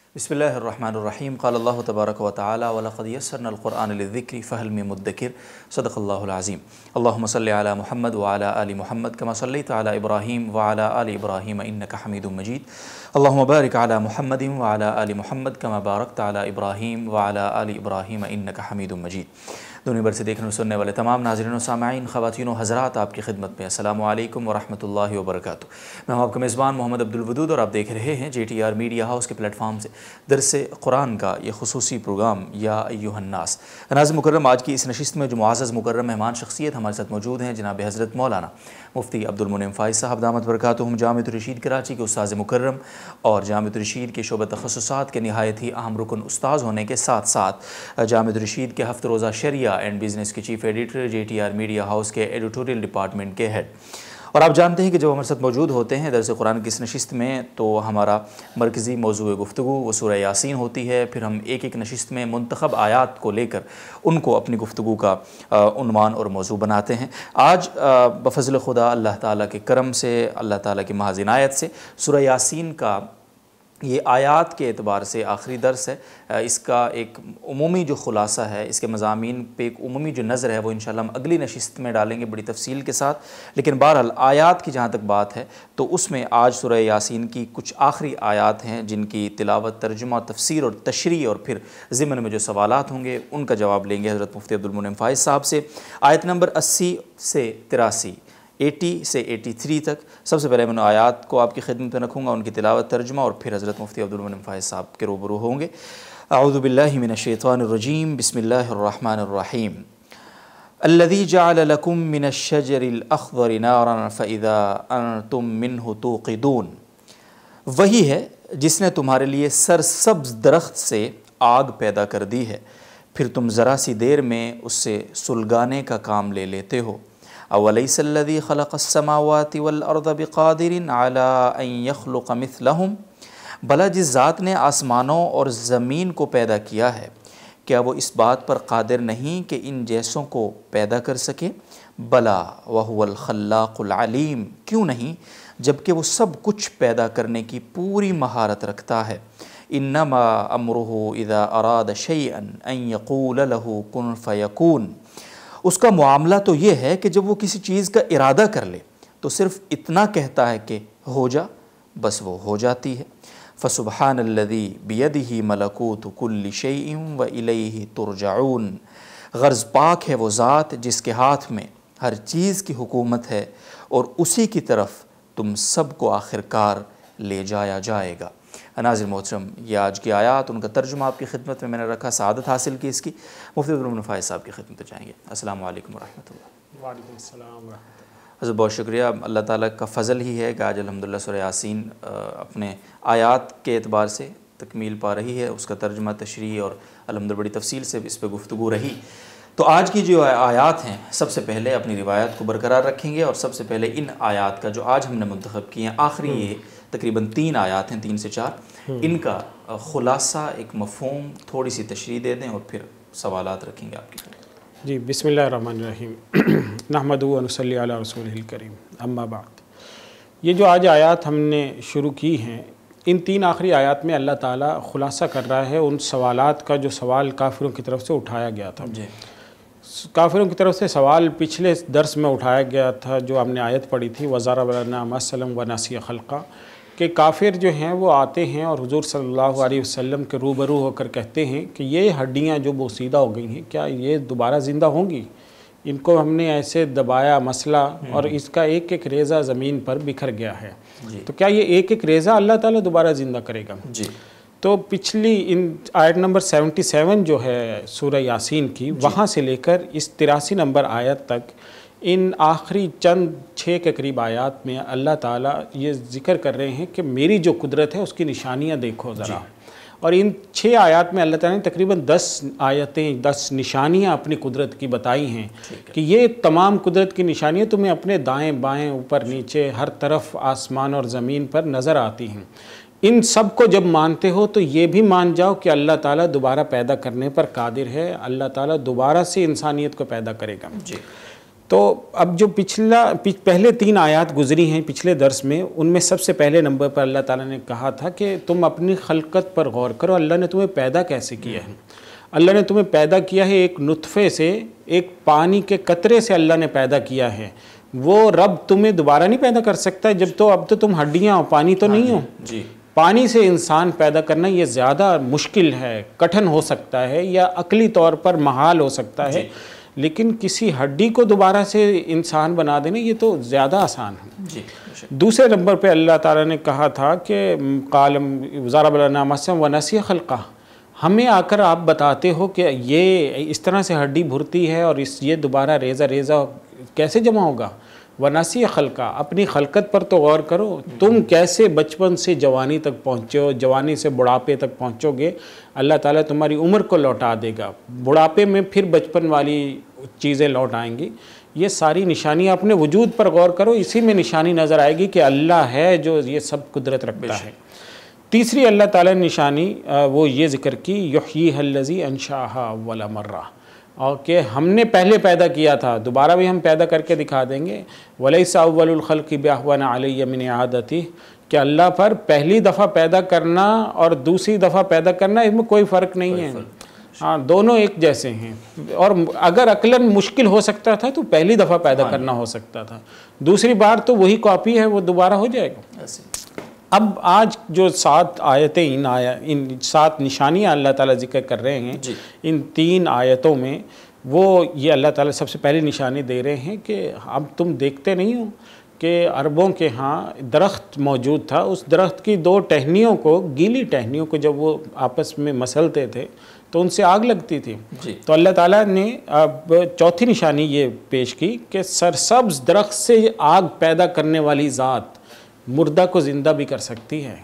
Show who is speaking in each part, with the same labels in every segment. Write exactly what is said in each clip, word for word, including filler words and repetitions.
Speaker 1: بسم اللہ الرحمن الرحیم قال اللہ تبارک و تعالی وَلَقَدْ يَسَّرْنَا الْقُرْآنَ لِلذِّكْرِ فَهَلْ مِن مُدَّكِرٍ صدق اللہ العظیم اللہم صلی علی محمد وعلی آل محمد کما صلیت علی ابراہیم وعلی آل ابراہیم انکا حمید مجید اللہم بارک علی محمد وعلی آل محمد کما بارکت علی ابراہیم وعلی آل ابراہیم انکا حمید مجید۔ دنیا بھر سے دیکھنے و سننے والے تمام ناظرین و سامعین، خواتین و حضرات، آپ کی خدمت میں السلام علیکم ورحمۃ اللہ وبرکاتہ۔ میں ہوں آپ کا میزبان محمد عبدالودود اور آپ دیکھ رہے ہیں J T R media house کے پلیٹ فارم سے درس قرآن کا یہ خصوصی پروگرام یا ایھا الناس۔ ناظرین مکرم، آج کی اس نشست میں جو معزز مکرم مہمان شخصیت ہمارے ساتھ موجود ہیں جناب حضرت مولانا مفتی عبدالمنعم فائز صاحب دامت برکاتہم، جامعۃ الرشید کراچی کے استاذ مکرم اور جامعۃ الرشید کے شعبہ تخصصات کے نہایت ہی اہم رکن استاذ ہونے کے ساتھ ساتھ جامعۃ الرشید کے ہفت روزہ شریعہ اینڈ بزنس کے chief editor, J T R media house کے ایڈیٹوریل ڈپارٹمنٹ کے ہیڈ۔ اور آپ جانتے ہیں کہ جب ہمارے ساتھ موجود ہوتے ہیں درس قرآن کی اس نشست میں تو ہمارا مرکزی موضوع گفتگو وہ سورہ یاسین ہوتی ہے، پھر ہم ایک ایک نشست میں منتخب آیات کو لے کر ان کو اپنی گفتگو کا عنوان اور موضوع بناتے ہیں۔ آج بفضل خدا اللہ تعالیٰ کے کرم سے، اللہ تعالیٰ کی محض عنایت سے سورہ یاسین کا یہ آیات کے اعتبار سے آخری درس ہے۔ اس کا ایک عمومی جو خلاصہ ہے، اس کے مضامین پہ ایک عمومی جو نظر ہے وہ انشاءاللہ ہم اگلی نشست میں ڈالیں گے بڑی تفصیل کے ساتھ، لیکن بہرحال آیات کی جہاں تک بات ہے تو اس میں آج سورہ یاسین کی کچھ آخری آیات ہیں جن کی تلاوت، ترجمہ، تفسیر اور تشریح اور پھر ضمن میں جو سوالات ہوں گے ان کا جواب لیں گے حضرت مفتی عبدالمنعم فائز صاحب سے۔ آیت نمبر اسی سے تراسی، اسی سے اٹھاسی تک سب سے پہلے میں آیات کو آپ کی خدمت میں رکھوں گا، ان کی تلاوت، ترجمہ اور پھر حضرت مفتی عبدالمنعم فائز صاحب کے روبرو ہوں گے۔ اعوذ باللہ من الشیطان الرجیم، بسم اللہ الرحمن الرحیم۔ الذی جعل لکم من الشجر الاخضر نارا فاذا انتم منہ توقدون، وہی ہے جس نے تمہارے لیے سرسبز درخت سے آگ پیدا کر دی ہے، پھر تم ذرا سی دیر میں اس سے سلگانے کا کام لے لیتے ہو۔ اولیس الذی خلق السماوات والارض بقادر علی ان یخلق مثلہم، بھلا جس ذات نے آسمانوں اور زمین کو پیدا کیا ہے کیا وہ اس بات پر قادر نہیں کہ ان جیسوں کو پیدا کر سکے؟ بلا وہو الخلاق العلیم، کیوں نہیں جبکہ وہ سب کچھ پیدا کرنے کی پوری مہارت رکھتا ہے۔ انما امرہ اذا اراد شیئا ان یقول له کن فیکون، اس کا معاملہ تو یہ ہے کہ جب وہ کسی چیز کا ارادہ کر لے تو صرف اتنا کہتا ہے کہ ہو جا، بس وہ ہو جاتی ہے۔ فسبحان الذی بیدہ ملکوت کل شیء والیہ ترجعون، غرض پاک ہے وہ ذات جس کے ہاتھ میں ہر چیز کی حکومت ہے اور اسی کی طرف تم سب کو آخرکار لے جایا جائے گا۔ ناظرین محترم، یہ آج کی آیات، ان کا ترجمہ آپ کی خدمت میں میں نے رکھا، سعادت حاصل کی اس کی۔ مفتی عبدالمنعم فائز صاحب کی خدمت جائیں گے۔ السلام علیکم ورحمۃ اللہ۔
Speaker 2: وعلیکم السلام ورحمۃ اللہ۔
Speaker 1: حضرت بہت شکریہ، اللہ تعالیٰ کا فضل ہی ہے کہ آج الحمدللہ سورہ یاسین اپنے آیات کے اعتبار سے تکمیل پا رہی ہے، اس کا ترجمہ، تشریح اور الحمدللہ بڑی تفصیل سے اس پہ گفتگو رہی۔ تو آج کی جو آیات ہیں سب سے پہلے اپنی روایت کو برقرار رکھیں گے اور سب سے پہلے ان آیات کا جو آج ہم نے منتخب کیے ہیں، آخری یہ تقریباً تین آیات ہیں، تین سے چار، ان کا خلاصہ، ایک مفہوم، تھوڑی سی تشریح دے دیں اور پھر سوالات رکھیں گے آپ کی۔
Speaker 2: جی، بسم اللہ الرحمن الرحیم، نحمدہ و نصلی علی رسولہ الکریم، اما بعد۔ یہ جو آج آیات ہم نے شروع کی ہیں، ان تین آخری آیات میں اللہ تعالیٰ خلاصہ کر رہا ہے ان سوالات کا جو سوال کافروں کی طرف سے اٹھایا گیا تھا۔
Speaker 1: جی،
Speaker 2: کافروں کی طرف سے سوال پچھلے درس میں اٹھایا گیا تھا جو ہم نے آیت پڑھی تھی، وَضَرَبَ لَنَا مَثَلًا وَنَسِیَ خَلْقًا، کہ کافر جو ہیں وہ آتے ہیں اور حضور صلی اللہ علیہ وسلم کے روبرو ہو کر کہتے ہیں کہ یہ ہڈیاں جو بوسیدہ ہو گئی ہیں کیا یہ دوبارہ زندہ ہوں گی؟ ان کو ہم نے ایسے دبایا، مسلا، اور اس کا ایک ایک ریزہ زمین پر بکھر گیا ہے، تو کیا یہ ایک ایک ریزہ اللہ تعالیٰ دوبارہ زندہ کرے گا؟
Speaker 1: جی۔
Speaker 2: تو پچھلی ان آیت نمبر سیونٹی سیون جو ہے سورہ یاسین کی، وہاں سے لے کر اس تراسی نمبر آیت تک، ان آخری چند چھ کے قریب آیات میں اللہ تعالیٰ یہ ذکر کر رہے ہیں کہ میری جو قدرت ہے اس کی نشانیاں دیکھو ذرا۔ اور ان چھ آیات میں اللہ تعالیٰ نے تقریباً دس آیتیں، دس نشانیاں اپنی قدرت کی بتائی ہیں کہ یہ تمام قدرت کی نشانیاں تمہیں اپنے دائیں بائیں، اوپر نیچے، ہر طرف آسمان اور زمین پر نظر آتی ہیں۔ ان سب کو جب مانتے ہو تو یہ بھی مان جاؤ کہ اللہ تعالیٰ دوبارہ پیدا کرنے پر قادر ہے، اللہ تعالیٰ دوبارہ سے انسانیت کو پیدا کرے گا۔
Speaker 1: جی۔
Speaker 2: تو اب جو پچھلا پہلے تین آیات گزری ہیں پچھلے درس میں، ان میں سب سے پہلے نمبر پر اللہ تعالیٰ نے کہا تھا کہ تم اپنی خلقت پر غور کرو، اللہ نے تمہیں پیدا کیسے کیا ہے۔ اللہ نے تمہیں پیدا کیا ہے ایک نطفے سے، ایک پانی کے قطرے سے اللہ نے پیدا کیا ہے۔ وہ رب تمہیں دوبارہ نہیں پیدا کر سکتا جب تو اب تو تم ہڈیاں ہو، پانی تو نہیں ہو۔
Speaker 1: جی
Speaker 2: پانی سے انسان پیدا کرنا یہ زیادہ مشکل ہے، کٹھن ہو سکتا ہے یا عقلی طور پر محال ہو سکتا ہے، لیکن کسی ہڈی کو دوبارہ سے انسان بنا دینا یہ تو زیادہ آسان ہے۔
Speaker 1: جی
Speaker 2: دوسرے نمبر پہ اللہ تعالیٰ نے کہا تھا کہ قالم ضرب لنا مثلا ونسی خلقہ، ہمیں آ کر آپ بتاتے ہو کہ یہ اس طرح سے ہڈی بھرتی ہے اور اس یہ دوبارہ ریزہ ریزہ کیسے جمع ہوگا۔ ونسی خلقہ، اپنی خلقت پر تو غور کرو، تم کیسے بچپن سے جوانی تک پہنچے ہو، جوانی سے بڑھاپے تک پہنچو گے، اللہ تعالیٰ تمہاری عمر کو لوٹا دے گا، بڑھاپے میں پھر بچپن والی چیزیں لوٹ آئیں گی۔ یہ ساری نشانیاں اپنے وجود پر غور کرو، اسی میں نشانی نظر آئے گی کہ اللہ ہے جو یہ سب قدرت رکھتا ہے۔ تیسری اللہ تعالیٰ نے نشانی وہ یہ ذکر کی، یحییھا الذی انشأھا اول مرہ، اور کہ ہم نے پہلے پیدا کیا تھا، دوبارہ بھی ہم پیدا کر کے دکھا دیں گے۔ ولیس اول الخلق باہون علی من اعادتہ، کہ اللہ پر پہلی دفعہ پیدا کرنا اور دوسری دفعہ پیدا کرنا اس میں کوئی فرق نہیں ہے، ہاں دونوں ایک جیسے ہیں۔ اور اگر عقلاً مشکل ہو سکتا تھا تو پہلی دفعہ پیدا کرنا ہو سکتا تھا، دوسری بار تو وہی کاپی ہے، وہ دوبارہ ہو جائے گا۔ اب آج جو سات آیتیں ان آیا ان سات نشانیاں اللہ تعالیٰ ذکر کر رہے ہیں ان تین آیتوں میں، وہ یہ اللہ تعالیٰ سب سے پہلی نشانی دے رہے ہیں کہ اب تم دیکھتے نہیں ہو کہ عربوں کے ہاں درخت موجود تھا، اس درخت کی دو ٹہنیوں کو، گیلی ٹہنیوں کو جب وہ آپس میں مسلتے تھے تو ان سے آگ لگتی تھی۔ تو اللہ تعالیٰ نے اب چوتھی نشانی یہ پیش کی کہ سرسبز درخت سے آگ پیدا کرنے والی ذات مردہ کو زندہ بھی کر سکتی ہے،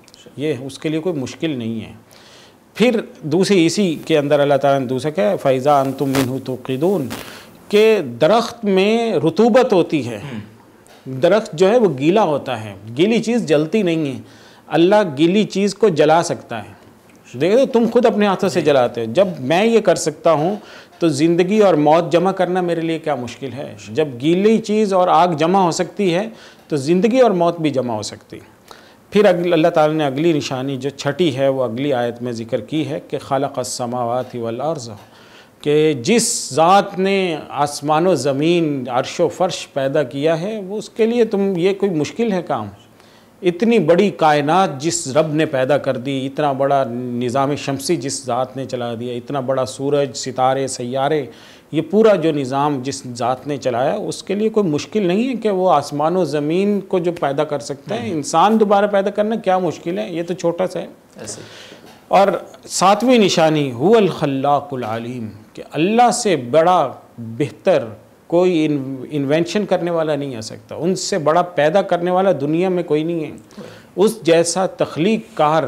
Speaker 2: یہ اس کے لیے کوئی مشکل نہیں ہے۔ پھر دوسری اسی کے اندر اللہ تعالیٰ نے دوسرا کہا فَإِذَا أَنْتُم مِّنْهُ تُوقِدُونَ، کہ درخت میں رطوبت ہوتی ہے، درخت جو ہے وہ گیلا ہوتا ہے، گیلی چیز جلتی نہیں ہے، اللہ گیلی چیز کو جلا سکتا ہے۔ دیکھو تم خود اپنے ہاتھوں سے جلاتے ہو، جب میں یہ کر سکتا ہوں تو زندگی اور موت جمع کرنا میرے لیے کیا مشکل ہے۔ جب گیلی چیز اور آگ جمع ہو سکتی ہے تو زندگی اور موت بھی جمع ہو سکتی۔ پھر اللہ تعالیٰ نے اگلی نشانی جو چھٹی ہے وہ اگلی آیت میں ذکر کی ہے کہ خلق السماوات والارض، کہ جس ذات نے آسمان و زمین عرش و فرش پیدا کیا ہے وہ اس کے لیے تم یہ کوئی مشکل ہے کام؟ اتنی بڑی کائنات جس رب نے پیدا کر دی، اتنا بڑا نظام شمسی جس ذات نے چلا دیا، اتنا بڑا سورج، ستارے، سیارے، یہ پورا جو نظام جس ذات نے چلایا، اس کے لیے کوئی مشکل نہیں ہے کہ وہ آسمان و زمین کو جو پیدا کر سکتا ہے، انسان دوبارہ پیدا کرنا کیا مشکل ہے، یہ تو چھوٹا سا ہے ایسے۔ اور ساتویں نشانی هو الخلاق العلیم، کہ اللہ سے بڑا بہتر کوئی انوینشن کرنے والا نہیں آ سکتا، ان سے بڑا پیدا کرنے والا دنیا میں کوئی نہیں ہے، اس جیسا تخلیق کار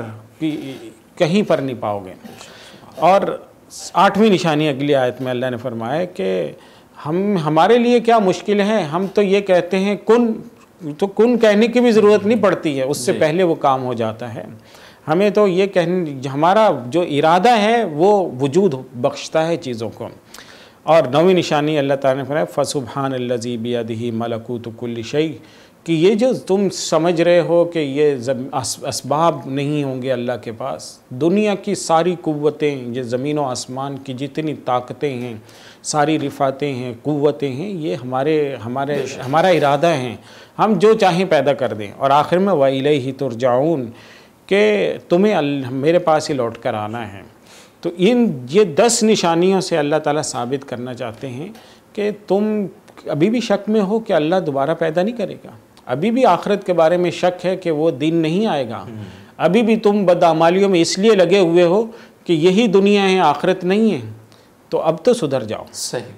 Speaker 2: کہیں پر نہیں پاؤ گے۔ اور آٹھویں نشانی اگلی آیت میں اللہ نے فرمایا کہ ہم ہمارے لیے کیا مشکل ہے، ہم تو یہ کہتے ہیں کن، تو کن کہنے کی بھی ضرورت نہیں پڑتی ہے، اس سے پہلے وہ کام ہو جاتا ہے۔ ہمیں تو یہ کہنے، ہمارا جو ارادہ ہے وہ وجود بخشتا ہے چیزوں کو۔ اور نویں نشانی اللہ تعالیٰ نے فرمایا فَسُبْحَانَ الَّذِي بِيَدِهِ مَلَكُوتُ كُلِّ شَيْءٍ، کہ یہ جو تم سمجھ رہے ہو کہ یہ اسباب نہیں ہوں گے اللہ کے پاس، دنیا کی ساری قوتیں، یہ زمین و آسمان کی جتنی طاقتیں ہیں، ساری رفاتیں ہیں، قوتیں ہیں، یہ ہمارے ہمارے ہمارا ارادہ ہیں، ہم جو چاہیں پیدا کر دیں۔ اور آخر میں وَإِلَيْهِ تُرْجَعُونَ، کہ تمہیں میرے پاس ہی لوٹ کر آنا ہے۔ تو ان یہ دس نشانیوں سے اللہ تعالیٰ ثابت کرنا چاہتے ہیں کہ تم ابھی بھی شک میں ہو کہ اللہ دوبارہ پیدا نہیں کرے گا، ابھی بھی آخرت کے بارے میں شک ہے کہ وہ دن نہیں آئے گا، ابھی بھی تم بدعمالیوں میں اس لیے لگے ہوئے ہو کہ یہی دنیا ہے، آخرت نہیں ہے، تو اب تو سدھر جاؤ۔
Speaker 1: صحیح،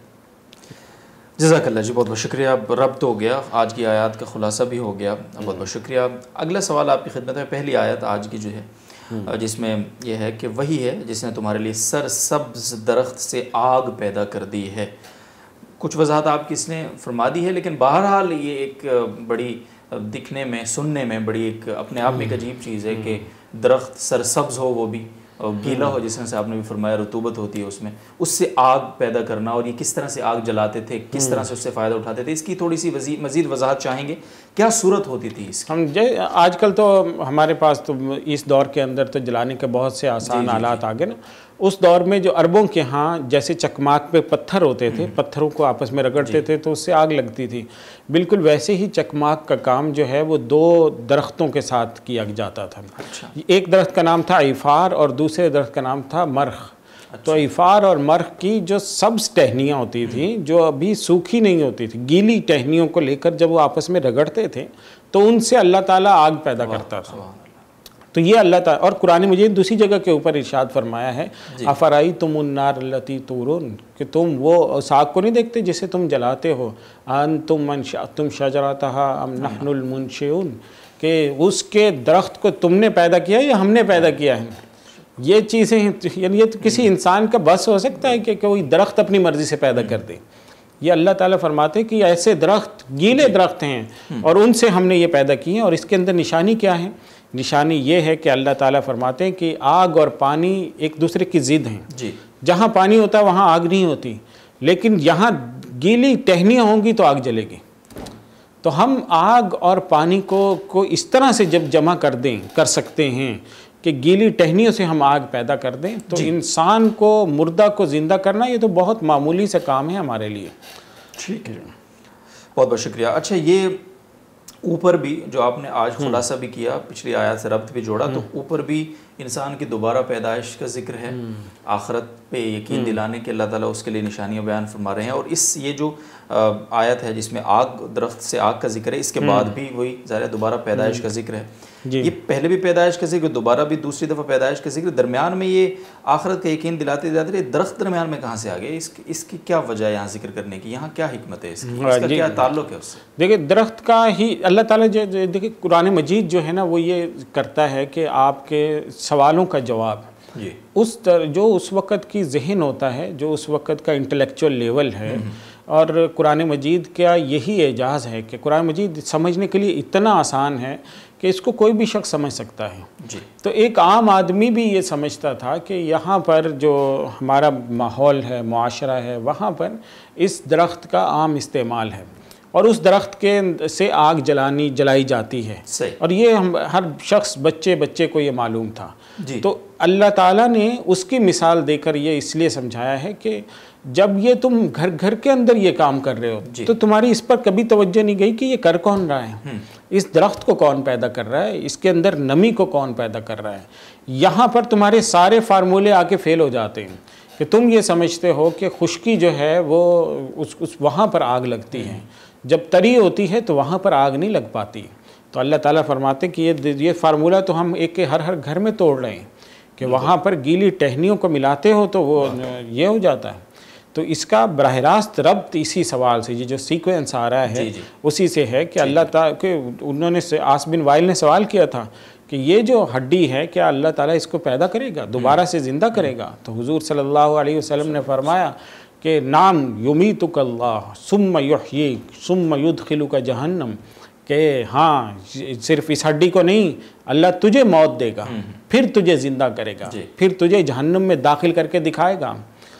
Speaker 1: جزاک اللہ جی، بہت بہت شکریہ۔ اب ربط ہو گیا، آج کی آیات کا خلاصہ بھی ہو گیا، بہت بہت شکریہ۔ اگلا سوال آپ کی خدمت میں، پہلی آیت آج کی جو ہے جس میں یہ ہے کہ وہی ہے جس نے تمہارے لیے سر سبز درخت سے آگ پیدا کر دی ہے، کچھ وضاحت آپ کی اس نے فرما دی ہے، لیکن بہرحال یہ ایک بڑی دکھنے میں، سننے میں بڑی ایک اپنے آپ میں ایک عجیب چیز ہے کہ درخت سر سبز ہو وہ بھی، گیلا ہو، جس طرح سے آپ نے بھی فرمایا رطوبت ہوتی ہے اس میں، اس سے آگ پیدا کرنا، اور یہ کس طرح سے آگ جلاتے تھے، کس طرح سے اس سے فائدہ اٹھاتے تھے، اس کی تھوڑی سی مزید وضاحت چاہیں گے، کیا صورت ہوتی تھی اس کی؟
Speaker 2: ہم آج کل تو ہمارے پاس تو اس دور کے اندر تو جلانے کے بہت سے آسان آلات آ گئے نا. اس دور میں جو عربوں کے ہاں جیسے چکماک پہ پتھر ہوتے تھے، پتھروں کو آپس میں رگڑتے تھے تو اس سے آگ لگتی تھی، بالکل ویسے ہی چکماک کا کام جو ہے وہ دو درختوں کے ساتھ کیا جاتا تھا. ایک درخت کا نام تھا ایفار اور دوسرے درخت کا نام تھا مرخ. تو ایفار اور مرخ کی جو سبز ٹہنیاں ہوتی تھیں، جو ابھی سوکھی نہیں ہوتی تھی، گیلی ٹہنیوں کو لے کر جب وہ آپس میں رگڑتے تھے تو ان سے اللہ تعالیٰ آگ پیدا کرتا تھا. تو یہ اللہ تعالیٰ، اور قرآن مجید دوسری جگہ کے اوپر ارشاد فرمایا ہے افرأیتم النار التی تورون، کہ تم وہ اس آگ کو نہیں دیکھتے جسے تم جلاتے ہو، انتم انشأتم شجرتها ام نحن المنشئون، کہ اس کے درخت کو تم نے پیدا کیا یا ہم نے پیدا کیا ہے. یہ چیزیں یعنی یہ تو کسی انسان کا بس ہو سکتا ہے کہ کوئی درخت اپنی مرضی سے پیدا کر دے. یہ اللہ تعالیٰ فرماتے ہیں کہ ایسے درخت گیلے درخت ہیں اور ان سے ہم نے یہ پیدا کیے ہیں. اور اس کے اندر نشانی کیا ہے؟ نشانی یہ ہے کہ اللہ تعالیٰ فرماتے ہیں کہ آگ اور پانی ایک دوسرے کی ضد ہیں.
Speaker 1: جی.
Speaker 2: جہاں پانی ہوتا ہے وہاں آگ نہیں ہوتی، لیکن یہاں گیلی ٹہنیاں ہوں گی تو آگ جلے گی. تو ہم آگ اور پانی کو کو اس طرح سے جب جمع کر دیں کر سکتے ہیں کہ گیلی ٹہنیوں سے ہم آگ پیدا کر دیں تو جی. انسان کو مردہ کو زندہ کرنا یہ تو بہت معمولی سے کام ہے ہمارے لیے.
Speaker 1: ٹھیک ہے، بہت بہت شکریہ. اچھا، یہ اوپر بھی جو آپ نے آج خلاصہ بھی کیا، پچھلی آیات سے ربط بھی جوڑا، تو اوپر بھی انسان کی دوبارہ پیدائش کا ذکر ہے، آخرت پہ یقین دلانے کے اللہ تعالیٰ اس کے لیے نشانیاں بیان فرما رہے ہیں. اور اس یہ جو آیت ہے جس میں آگ، درخت سے آگ کا ذکر ہے، اس کے بعد بھی وہی ظاہر دوبارہ پیدائش کا ذکر ہے. یہ پہلے بھی پیدائش کا ذکر، دوبارہ بھی دوسری دفعہ پیدائش کا ذکر، درمیان میں یہ آخرت کا یقین دلاتے دلاتے رہے. درخت درمیان میں کہاں سے آ گئے؟ اس اس کی کیا وجہ ہے یہاں ذکر کرنے کی؟ یہاں کیا حکمت ہے اس کی؟ اس کا کیا تعلق ہے اس سے؟
Speaker 2: دیکھیں، درخت کا ہی اللہ تعالیٰ جو دیکھیں قرآن مجید جو ہے نا وہ یہ کرتا ہے کہ آپ کے سوالوں کا جواب
Speaker 1: جی
Speaker 2: اس جو اس وقت کی ذہن ہوتا ہے، جو اس وقت کا انٹلیکچوئل لیول ہے، اور قرآن مجید کا یہی اعجاز ہے کہ قرآن مجید سمجھنے کے لیے اتنا آسان ہے کہ اس کو کوئی بھی شخص سمجھ سکتا ہے.
Speaker 1: جی.
Speaker 2: تو ایک عام آدمی بھی یہ سمجھتا تھا کہ یہاں پر جو ہمارا ماحول ہے، معاشرہ ہے، وہاں پر اس درخت کا عام استعمال ہے اور اس درخت کے سے آگ جلانی جلائی جاتی ہے.
Speaker 1: صحیح.
Speaker 2: اور یہ ہم ہر شخص بچے بچے کو یہ معلوم تھا.
Speaker 1: جی.
Speaker 2: تو اللہ تعالیٰ نے اس کی مثال دے کر یہ اس لیے سمجھایا ہے کہ جب یہ تم گھر گھر کے اندر یہ کام کر رہے ہو
Speaker 1: جی.
Speaker 2: تو تمہاری اس پر کبھی توجہ نہیں گئی کہ یہ کر کون رہا ہے، اس درخت کو کون پیدا کر رہا ہے، اس کے اندر نمی کو کون پیدا کر رہا ہے. یہاں پر تمہارے سارے فارمولے آ کے فیل ہو جاتے ہیں کہ تم یہ سمجھتے ہو کہ خشکی جو ہے وہ اس, اس وہاں پر آگ لگتی ہے، جب تری ہوتی ہے تو وہاں پر آگ نہیں لگ پاتی. تو اللہ تعالیٰ فرماتے کہ یہ یہ فارمولہ تو ہم ایک کے ہر ہر گھر میں توڑ رہے ہیں کہ وہاں پر گیلی ٹہنیوں کو ملاتے ہو تو وہ یہ ہو جاتا ہے. تو اس کا براہ راست ربط اسی سوال سے، یہ جو سیکوینس آ رہا ہے اسی سے ہے کہ اللہ تعالیٰ کہ انہوں نے عاص بن وائل نے سوال کیا تھا کہ یہ جو ہڈی ہے کیا اللہ تعالیٰ اس کو پیدا کرے گا، دوبارہ سے زندہ کرے گا؟ تو حضور صلی اللہ علیہ وسلم نے فرمایا کہ نام یمیتک اللہ ثم یحییک ثم یدخلک جہنم، کہ ہاں صرف اس ہڈی کو نہیں، اللہ تجھے موت دے گا، پھر تجھے زندہ کرے گا، پھر تجھے جہنم میں داخل کر کے دکھائے گا.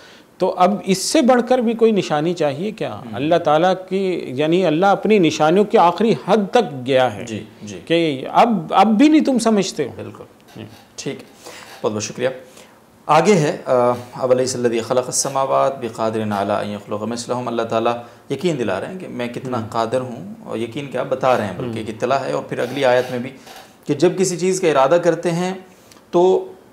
Speaker 2: تو اب اس سے بڑھ کر بھی کوئی نشانی چاہیے کیا؟ اللہ تعالیٰ کی یعنی اللہ اپنی نشانیوں کی آخری حد تک گیا ہے
Speaker 1: جی جی
Speaker 2: کہ اب اب بھی نہیں تم سمجھتے ہو.
Speaker 1: بالکل ٹھیک، بہت بہت شکریہ. آگے ہے اولیس الذی خلق السماوات بقادر علی ان یخلق مثلہم. اللہ تعالیٰ یقین دلا رہے ہیں کہ میں کتنا قادر ہوں، اور یقین کیا بتا رہے ہیں بلکہ ایک اطلاع ہے. اور پھر اگلی آیت میں بھی کہ جب کسی چیز کا ارادہ کرتے ہیں تو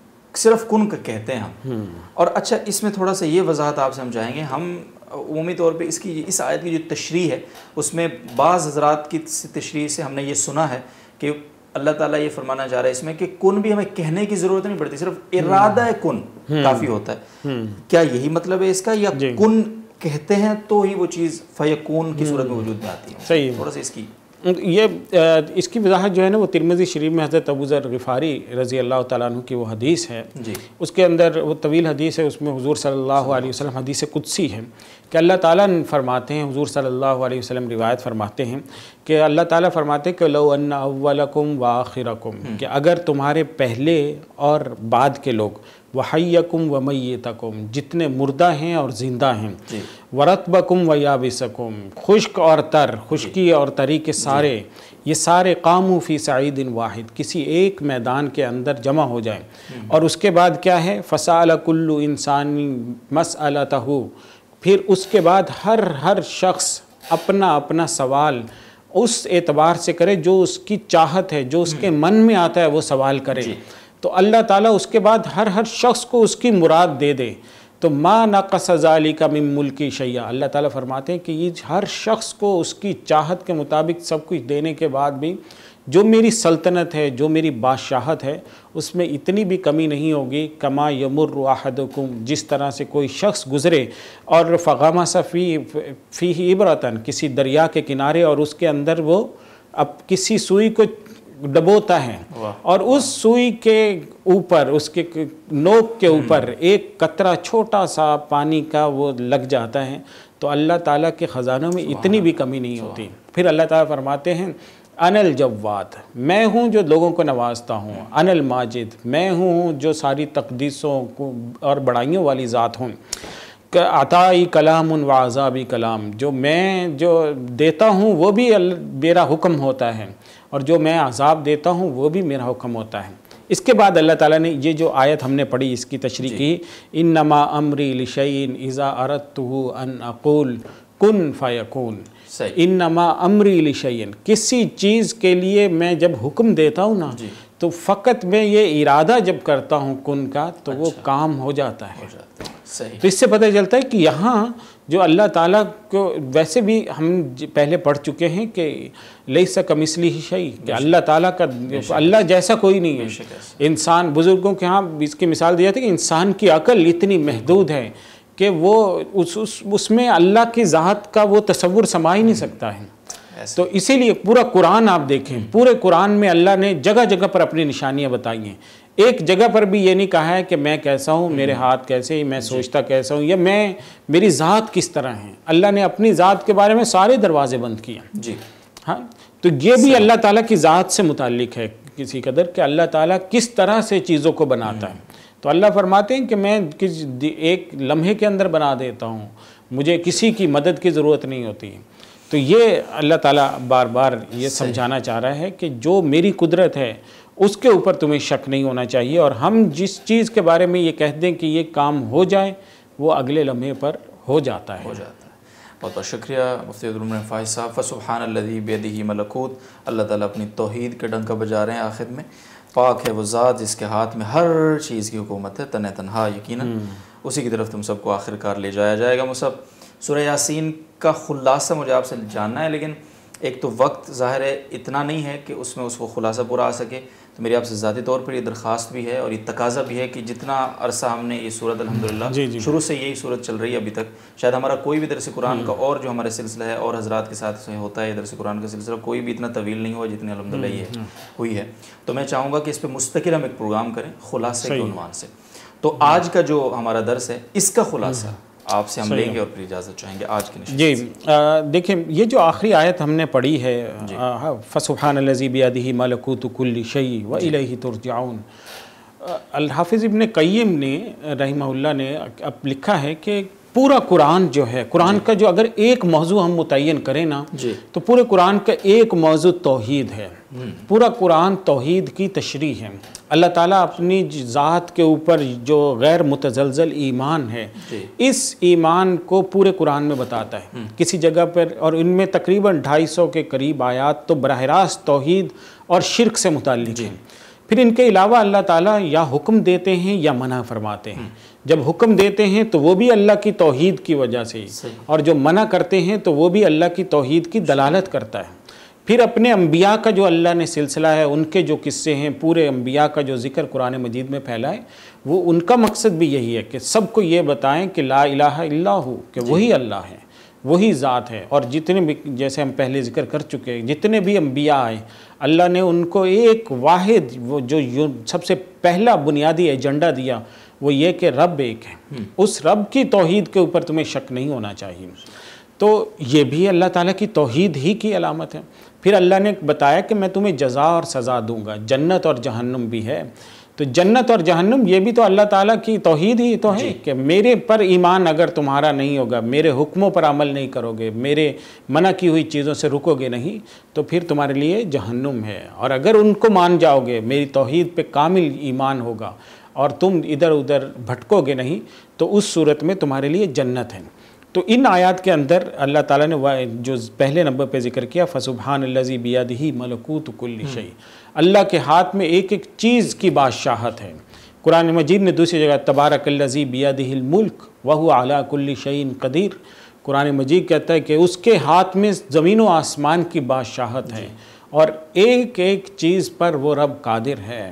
Speaker 1: صرف کن کہتے ہیں ہم. اور اچھا، اس میں تھوڑا سا یہ وضاحت آپ سمجھائیں گے. ہم عمومی طور پہ اس کی اس آیت کی جو تشریح ہے اس میں بعض حضرات کی تشریح سے ہم نے یہ سنا ہے کہ اللہ تعالیٰ یہ فرمانا چاہ رہا ہے اس میں کہ کن بھی ہمیں کہنے کی ضرورت نہیں پڑتی، صرف ارادہ کن کافی ہوتا ہے. کیا یہی مطلب ہے اس کا، یا کن کہتے ہیں تو ہی وہ چیز فیکون کی صورت میں وجود میں آتی ہے؟
Speaker 2: صحیح.
Speaker 1: تھوڑا سا اس کی
Speaker 2: یہ اس کی وضاحت جو ہے نا وہ ترمذی شریف میں حضرت ابو ذر غفاری رضی اللہ تعالیٰ عنہ کی وہ حدیث ہے
Speaker 1: جی
Speaker 2: اس کے اندر وہ طویل حدیث ہے، اس میں حضور صلی اللہ علیہ وسلم حدیث قدسی ہے کہ اللہ تعالیٰ فرماتے ہیں، حضور صلی اللہ علیہ وسلم روایت فرماتے ہیں کہ اللہ تعالیٰ فرماتے ہیں کہ لو ان اولکم و آخرکم، کہ اگر تمہارے پہلے اور بعد کے لوگ، وحیکم و میتکم، جتنے مردہ ہیں اور زندہ ہیں، ورطبکم و یابسکم، خشک اور تر، خشکی اور تری کے سارے، یہ سارے قاموا فی صعید واحد، کسی ایک میدان کے اندر جمع ہو جائیں، اور اس کے بعد کیا ہے فسأل کل انسان مسألتہ، پھر اس کے بعد ہر ہر شخص اپنا اپنا سوال اس اعتبار سے کرے جو اس کی چاہت ہے، جو اس کے من میں آتا ہے وہ سوال کرے، تو اللہ تعالیٰ اس کے بعد ہر ہر شخص کو اس کی مراد دے دے، تو ما نقص ذالک من ملکی شیئا، اللہ تعالیٰ فرماتے ہیں کہ یہ ہر شخص کو اس کی چاہت کے مطابق سب کچھ دینے کے بعد بھی جو میری سلطنت ہے، جو میری بادشاہت ہے، اس میں اتنی بھی کمی نہیں ہوگی، کما یمر احدکم، جس طرح سے کوئی شخص گزرے اور فغمس فی فیہ عبرتن، کسی دریا کے کنارے، اور اس کے اندر وہ اب کسی سوئی کو ڈبوتا ہے، اور اس سوئی کے اوپر، اس کے نوک کے اوپر ایک قطرہ چھوٹا سا پانی کا وہ لگ جاتا ہے، تو اللہ تعالیٰ کے خزانوں میں اتنی بھی کمی نہیں ہوتی۔ پھر اللہ تعالیٰ فرماتے ہیں انا الجواد، میں ہوں جو لوگوں کو نوازتا ہوں، انا الماجد، میں ہوں جو ساری تقدیسوں کو اور بڑائیوں والی ذات ہوں، کہ عطائی کلام و عذابی کلام، جو میں جو دیتا ہوں وہ بھی میرا حکم ہوتا ہے، اور جو میں عذاب دیتا ہوں وہ بھی میرا حکم ہوتا ہے۔ اس کے بعد اللہ تعالیٰ نے یہ جو آیت ہم نے پڑھی اس کی تشریح کی، انما امری لشیء اذا اردتہ ان اقول کن فیکون، انما امری لشیء، کسی چیز کے لیے میں جب حکم دیتا ہوں نا تو فقط میں یہ ارادہ جب کرتا ہوں کن کا تو وہ کام ہو جاتا ہے۔ تو اس سے پتہ چلتا ہے کہ یہاں جو اللہ تعالیٰ کو، ویسے بھی ہم پہلے پڑھ چکے ہیں کہ لیس کمثلہ شیء، کہ اللہ تعالیٰ کا، اللہ جیسا کوئی نہیں ہے۔ انسان، بزرگوں کے ہاں اس کی مثال دی جاتی ہے کہ انسان کی عقل اتنی محدود ہے کہ وہ اس اس اس میں اللہ کی ذات کا وہ تصور سما ہی نہیں سکتا ہے۔ تو اسی لیے پورا قرآن آپ دیکھیں، پورے قرآن میں اللہ نے جگہ جگہ پر اپنی نشانیاں بتائی ہیں، ایک جگہ پر بھی یہ نہیں کہا ہے کہ میں کیسا ہوں، میرے ہاتھ کیسے ہیں، میں سوچتا کیسا ہوں، یا میں میری ذات کس طرح ہے۔ اللہ نے اپنی ذات کے بارے میں سارے دروازے بند کیے جی ہاں، تو یہ بھی اللہ تعالیٰ کی ذات سے متعلق ہے کسی قدر کہ اللہ تعالیٰ کس طرح سے چیزوں کو بناتا ہے۔ تو اللہ فرماتے ہیں کہ میں کس ایک لمحے کے اندر بنا دیتا ہوں، مجھے کسی کی مدد کی ضرورت نہیں ہوتی۔ تو یہ اللہ تعالیٰ بار بار یہ سمجھانا چاہ رہا ہے کہ جو میری قدرت ہے اس کے اوپر تمہیں شک نہیں ہونا چاہیے، اور ہم جس چیز کے بارے میں یہ کہہ دیں کہ یہ کام ہو جائے وہ اگلے لمحے پر ہو جاتا ہے
Speaker 1: ہو جاتا ہے بہت بہت شکریہ مفتی عبدالمنعم فائز صاحب۔ فسبحان الذی بیدہ ملکوت، اللہ تعالیٰ اپنی توحید کے ڈنکا بجا رہے ہیں آخر میں۔ پاک ہے وہ ذات جس کے ہاتھ میں ہر چیز کی حکومت ہے، تن تنہا، یقیناً اسی کی طرف تم سب کو آخر کار لے جایا جائے گا۔ مصعب، سورہ یاسین کا خلاصہ مجھے آپ سے جاننا ہے، لیکن ایک تو وقت ظاہر ہے اتنا نہیں ہے کہ اس میں اس کو خلاصہ پورا آ سکے، تو میری آپ سے ذاتی طور پر یہ درخواست بھی ہے اور یہ تقاضا بھی ہے کہ جتنا عرصہ ہم نے یہ صورت الحمدللہ
Speaker 2: جی جی
Speaker 1: شروع سے یہی صورت چل رہی ہے ابھی تک، شاید ہمارا کوئی بھی درس قرآن کا اور جو ہمارے سلسلہ ہے اور حضرات کے ساتھ سے ہوتا ہے درس قرآن کا سلسلہ، کوئی بھی اتنا طویل نہیں ہوا جتنے الحمدللہ یہ ہوئی ہے۔ تو میں چاہوں گا کہ اس پہ مستقل ہم ایک پروگرام کریں خلاصے کے عنوان سے۔ تو آج کا جو ہمارا درس ہے اس کا خلاصہ آپ سے ہم لیں گے اور پھر اجازت چاہیں گے آج کی نشست
Speaker 2: جی دیکھیں، یہ جو آخری آیت ہم نے پڑھی ہے فسبحان الذی بیدہ ملکوت کل شیء والیہ ترجعون، الحافظ ابن قیم نے رحمہ اللہ نے اب لکھا ہے کہ پورا قرآن جو ہے، قرآن کا جو اگر ایک موضوع ہم متعین کریں نا تو پورے قرآن کا ایک موضوع توحید ہے، پورا قرآن توحید کی تشریح ہے۔ اللہ تعالیٰ اپنی ذات کے اوپر جو غیر متزلزل ایمان ہے اس ایمان کو پورے قرآن میں بتاتا ہے کسی جگہ پر، اور ان میں تقریباً ڈھائی سو کے قریب آیات تو براہ راست توحید اور شرک سے متعلق ہیں۔ پھر ان کے علاوہ اللہ تعالیٰ یا حکم دیتے ہیں یا منع فرماتے ہیں۔ جب حکم دیتے ہیں تو وہ بھی اللہ کی توحید کی وجہ سے ہی، اور جو منع کرتے ہیں تو وہ بھی اللہ کی توحید کی دلالت کرتا ہے۔ پھر اپنے انبیاء کا جو اللہ نے سلسلہ ہے، ان کے جو قصے ہیں، پورے انبیاء کا جو ذکر قرآن مجید میں پھیلا ہے، وہ ان کا مقصد بھی یہی ہے کہ سب کو یہ بتائیں کہ لا الہ الا ہو، کہ وہی اللہ ہے، وہی ذات ہے. اور جتنے بھی جیسے ہم پہلے ذکر کر چکے ہیں جتنے بھی انبیاء آئے اللہ نے ان کو ایک واحد وہ جو سب سے پہلا بنیادی ایجنڈا دیا وہ یہ کہ رب ایک ہے. اس رب کی توحید کے اوپر تمہیں شک نہیں ہونا چاہیے. تو یہ بھی اللہ تعالیٰ کی توحید ہی کی علامت ہے. پھر اللہ نے بتایا کہ میں تمہیں جزا اور سزا دوں گا. جنت اور جہنم بھی ہے. تو جنت اور جہنم یہ بھی تو اللہ تعالیٰ کی توحید ہی تو ہے کہ میرے پر ایمان اگر تمہارا نہیں ہوگا, میرے حکموں پر عمل نہیں کرو گے, میرے منع کی ہوئی چیزوں سے رکو گے نہیں, تو پھر تمہارے لیے جہنم ہے. اور اگر ان کو مان جاؤ گے, میری توحید پہ کامل ایمان ہوگا اور تم ادھر ادھر بھٹکو گے نہیں, تو اس صورت میں تمہارے لیے جنت ہے. تو ان آیات کے اندر اللہ تعالیٰ نے جو پہلے نمبر پہ ذکر کیا فسبحان الذی بیدہ ملکوت کل شیء, اللہ کے ہاتھ میں ایک ایک چیز کی بادشاہت ہے. قرآن مجید نے دوسری جگہ تبارک الذی بیدہ الملک وہو علی کل شیء قدیر, قرآن مجید کہتا ہے کہ اس کے ہاتھ میں زمین و آسمان کی بادشاہت ہے اور ایک ایک چیز پر وہ رب قادر ہے.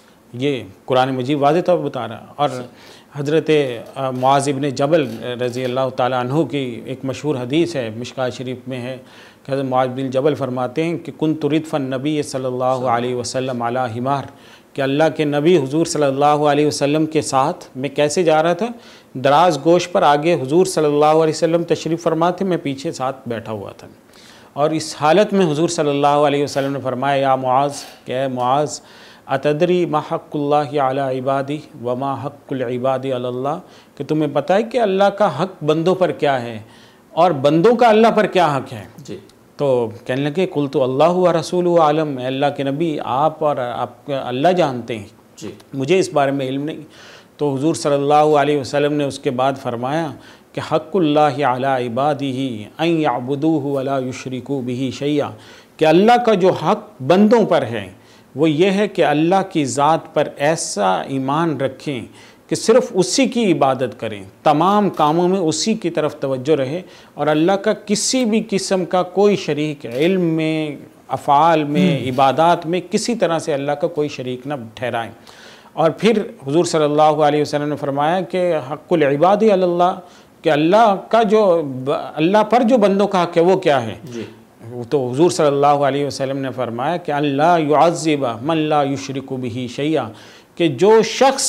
Speaker 2: یہ قرآن مجید واضح طور پر بتا رہا. اور حضرت معاذ بن جبل رضی اللہ تعالیٰ عنہ کی ایک مشہور حدیث ہے, مشکوٰۃ شریف میں ہے, کہ حضرت معاذ بن جبل فرماتے ہیں کہ کنت ردف النبی صلی اللہ علیہ وسلم علی حمار, کہ اللہ کے نبی حضور صلی اللہ علیہ وسلم کے ساتھ میں کیسے جا رہا تھا, دراز گوش پر آگے حضور صلی اللہ علیہ وسلم تشریف فرما تھے, میں پیچھے ساتھ بیٹھا ہوا تھا. اور اس حالت میں حضور صلی اللہ علیہ وسلم نے فرمایا یا معاذ, کہ اے معاذ اتدری ما حق اللہ علی عبادی وما حق العباد علی اللہ, کہ تمہیں پتہ ہے کہ اللہ کا حق بندوں پر کیا ہے اور بندوں کا اللہ پر کیا حق ہے.
Speaker 1: جی.
Speaker 2: تو کہنے لگے قلت اللہ و رسول عالم, اے اللہ کے نبی آپ اور آپ اللہ جانتے ہیں,
Speaker 1: جی
Speaker 2: مجھے اس بارے میں علم نہیں. تو حضور صلی اللہ علیہ وسلم نے اس کے بعد فرمایا کہ حق اللہ علی عبادہ ان یعبدوہ ولا یشرکوا بہ شیئا, کہ اللہ کا جو حق بندوں پر ہے وہ یہ ہے کہ اللہ کی ذات پر ایسا ایمان رکھیں کہ صرف اسی کی عبادت کریں, تمام کاموں میں اسی کی طرف توجہ رہے اور اللہ کا کسی بھی قسم کا کوئی شریک علم میں, افعال میں, عبادات میں کسی طرح سے اللہ کا کوئی شریک نہ ٹھہرائیں. اور پھر حضور صلی اللہ علیہ وسلم نے فرمایا کہ حق العباد علی اللہ, کہ اللہ کا جو اللہ پر جو بندوں کا حق ہے وہ کیا ہے.
Speaker 1: جی.
Speaker 2: تو حضور صلی اللہ علیہ وسلم نے فرمایا کہ اللہ یعذب من لا یشرک بہ شیئا, کہ جو شخص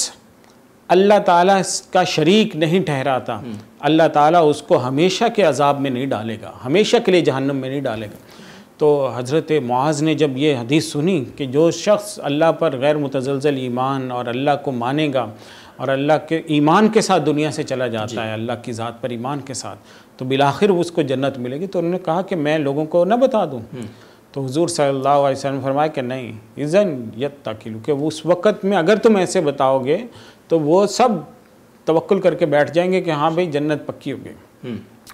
Speaker 2: اللہ تعالیٰ کا شریک نہیں ٹھہراتا اللہ تعالیٰ اس کو ہمیشہ کے عذاب میں نہیں ڈالے گا, ہمیشہ کے لیے جہنم میں نہیں ڈالے گا. تو حضرت معاذ نے جب یہ حدیث سنی کہ جو شخص اللہ پر غیر متزلزل ایمان اور اللہ کو مانے گا اور اللہ کے ایمان کے ساتھ دنیا سے چلا جاتا ہے, اللہ کی ذات پر ایمان کے ساتھ, تو بالآخر اس کو جنت ملے گی. تو انہوں نے کہا کہ میں لوگوں کو نہ بتا دوں. تو حضور صلی اللہ علیہ وسلم فرمایا کہ نہیں, اذن یتکلوا, کہ اس وقت میں اگر تم ایسے بتاؤ گے تو وہ سب توکل کر کے بیٹھ جائیں گے کہ ہاں بھئی جنت پکی ہو گئی.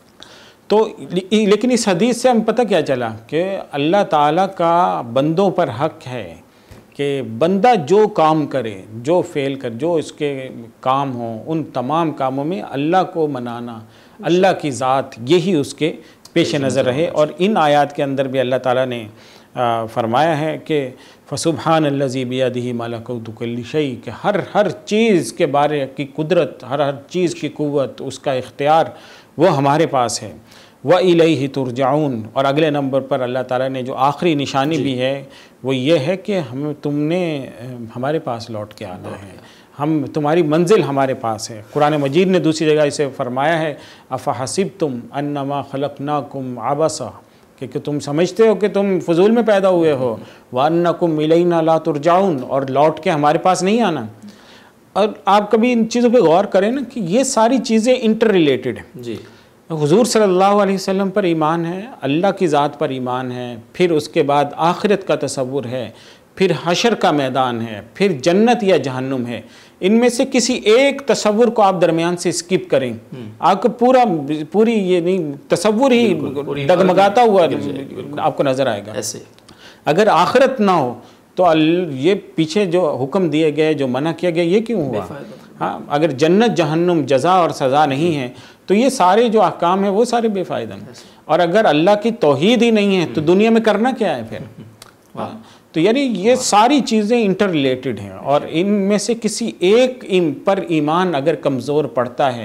Speaker 2: تو لیکن اس حدیث سے ہم پتہ کیا چلا کہ اللہ تعالیٰ کا بندوں پر حق ہے کہ بندہ جو کام کرے, جو فعل کر, جو اس کے کام ہوں, ان تمام کاموں میں اللہ کو منانا, اللہ کی ذات یہی اس کے پیش نظر رہے. اور ان آیات کے اندر بھی اللہ تعالیٰ نے فرمایا ہے کہ فسبحان الذی بیدہ ملکوت کل شیء, کہ ہر ہر چیز کے بارے کی قدرت, ہر ہر چیز کی قوت, اس کا اختیار وہ ہمارے پاس ہے. وَإِلَيْهِ تُرْجَعُونَ, اور اگلے نمبر پر اللہ تعالیٰ نے جو آخری نشانی بھی ہے وہ یہ ہے کہ ہم تم نے ہمارے پاس لوٹ کے آنا ہے, ہم تمہاری منزل ہمارے پاس ہے. قرآن مجید نے دوسری جگہ اسے فرمایا ہے اَفَحَسِبْتُمْ أَنَّمَا خَلَقْنَاكُمْ عَبَثًا, کہ تم سمجھتے ہو کہ تم فضول میں پیدا ہوئے ہو, وَأَنَّكُمْ إِلَيْنَا لَا تُرْجَعُونَ, اور لوٹ کے ہمارے پاس نہیں آنا. اور آپ کبھی ان چیزوں پہ غور کریں نا کہ یہ ساری چیزیں انٹر ریلیٹڈ ہیں.
Speaker 1: جی.
Speaker 2: حضور صلی اللہ علیہ وسلم پر ایمان ہے, اللہ کی ذات پر ایمان ہے, پھر اس کے بعد آخرت کا تصور ہے, پھر حشر کا میدان ہے, پھر جنت یا جہنم ہے. ان میں سے کسی ایک تصور کو آپ درمیان سے اسکپ کریں, آپ کو پورا پوری یہ نہیں تصور ہی ڈگمگاتا ہوا آپ کو نظر آئے گا. اگر آخرت نہ ہو تو یہ پیچھے جو حکم دیے گئے, جو منع کیا گیا, یہ کیوں ہوا؟ ہاں, اگر جنت جہنم جزا اور سزا نہیں ہے تو یہ سارے جو احکام ہیں وہ سارے بے فائدہ ہیں. اور اگر اللہ کی توحید ہی نہیں ہے تو دنیا میں کرنا کیا ہے پھر؟ تو یعنی یہ ساری چیزیں انٹر ریلیٹڈ ہیں, اور ان میں سے کسی ایک پر ایمان اگر کمزور پڑتا ہے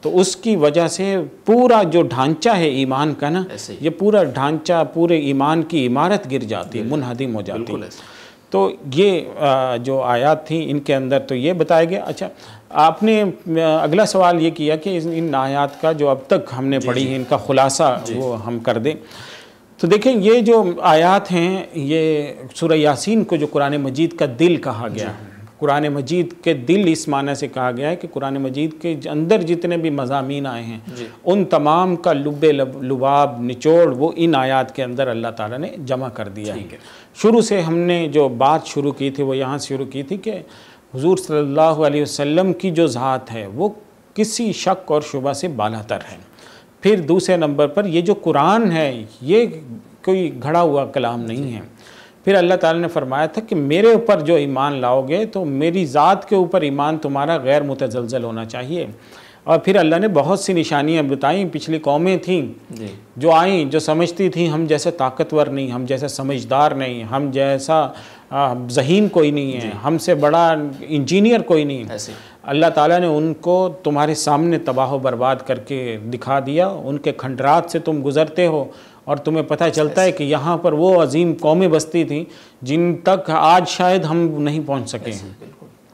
Speaker 2: تو اس کی وجہ سے پورا جو ڈھانچہ ہے ایمان کا نا، یہ پورا ڈھانچہ پورے ایمان کی عمارت گر جاتی ہے، منہدم ہو جاتی ہے۔ تو یہ جو آیات تھیں ان کے اندر تو یہ بتایا گیا۔ اچھا، آپ نے اگلا سوال یہ کیا کہ ان آیات کا جو اب تک ہم نے پڑھی ہیں ان کا خلاصہ وہ ہم کر دیں۔ تو دیکھیں یہ جو آیات ہیں یہ سورہ یاسین کو جو قرآن مجید کا دل کہا گیا ہے، قرآن مجید کے دل اس معنی سے کہا گیا ہے کہ قرآن مجید کے اندر جتنے بھی مضامین آئے ہیں ان تمام کا لب لباب نچوڑ وہ ان آیات کے اندر اللہ تعالیٰ نے جمع کر دیا ہے۔ شروع سے ہم نے جو بات شروع کی تھی وہ یہاں شروع کی تھی کہ حضور صلی اللہ علیہ وسلم کی جو ذات ہے وہ کسی شک اور شبہ سے بالا تر ہے۔ پھر دوسرے نمبر پر یہ جو قرآن ہے یہ کوئی گھڑا ہوا کلام نہیں ہے۔ پھر اللہ تعالیٰ نے فرمایا تھا کہ میرے اوپر جو ایمان لاؤ گے تو میری ذات کے اوپر ایمان تمہارا غیر متزلزل ہونا چاہیے۔ اور پھر اللہ نے بہت سی نشانیاں بتائیں، پچھلی قومیں تھیں جو آئیں جو سمجھتی تھیں ہم جیسے طاقتور نہیں، ہم جیسے سمجھدار نہیں، ہم جیسا ذہین کوئی نہیں ہے، ہم سے بڑا انجینئر کوئی نہیں ہے۔ اللہ تعالیٰ نے ان کو تمہارے سامنے تباہ و برباد کر کے دکھا دیا، ان کے کھنڈرات سے تم گزرتے ہو اور تمہیں پتہ چلتا ہے کہ یہاں پر وہ عظیم قومیں بستی تھیں جن تک آج شاید ہم نہیں پہنچ سکے ہیں۔